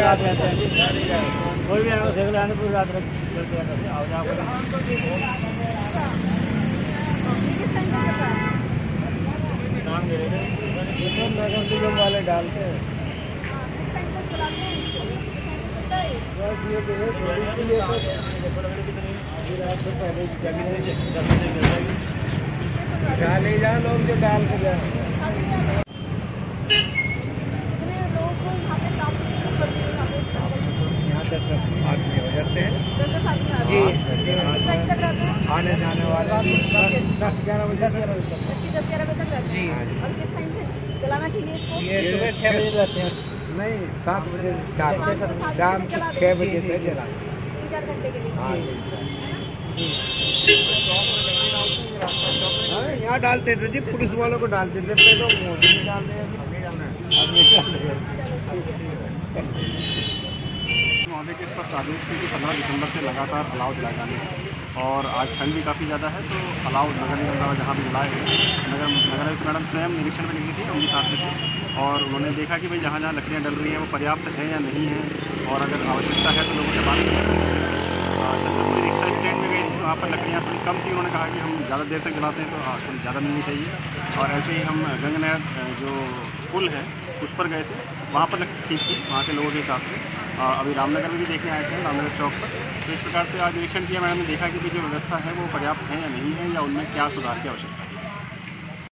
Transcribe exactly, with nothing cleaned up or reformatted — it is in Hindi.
रात रहते हैं, कोई भी आने सेगल आने पूरी रात चलते हैं, आओ जाओ काम दे रहे थे वाले डालते हैं बस ये रात से पहले ले जा लोग जो डाल के जाए यहाँ तक आदमी हो जाते हैं जी, आने जाने वाले दस ग्यारह बजे दस ग्यारह बजे दस ग्यारह बजे तक रहते हैं और किस टाइम से चलाना चाहिए इसको? ये सुबह छः बजे रहते हैं, नहीं सात बजे शाम छः बजे से चला तीन चार घंटे के लिए। हाँ यहाँ डालते थे जी, पुलिस वालों को डालते थे, पहले मोदी में डाल रहे हैं, महोदय के स्पष्ट आदेश थे कि पंद्रह दिसंबर से लगातार अलाव जलाए जाने और आज ठंड भी काफ़ी ज़्यादा है, तो अलाव नगर निगम द्वारा जहाँ भी जलाए गए, नगर नगर आयुक्त मैडम स्वयं निरीक्षण में निकली थी उनके साथ में थे और उन्होंने देखा कि भाई जहाँ जहाँ लकड़ियाँ डल रही हैं वो पर्याप्त है या नहीं है, और अगर आवश्यकता है तो लोगों से बात करें। चंद्रपुरी रिक्शा स्टैंड में गए थे, वहाँ पर लकड़ियाँ थोड़ी कम थी, उन्होंने कहा कि हम ज़्यादा देर तक जलाते हैं तो थोड़ी ज़्यादा मिलनी चाहिए, और ऐसे ही हम गंगनहर जो पुल है उस पर गए थे, वहाँ पर लकड़ी ठीक थी वहाँ के लोगों के हिसाब से। अभी रामनगर में भी देखने आए थे, रामनगर चौक पर, तो इस प्रकार से आज निरीक्षण किया, मैंने देखा कि जो व्यवस्था है वो पर्याप्त है या नहीं है, या उनमें क्या सुधार की आवश्यकता है।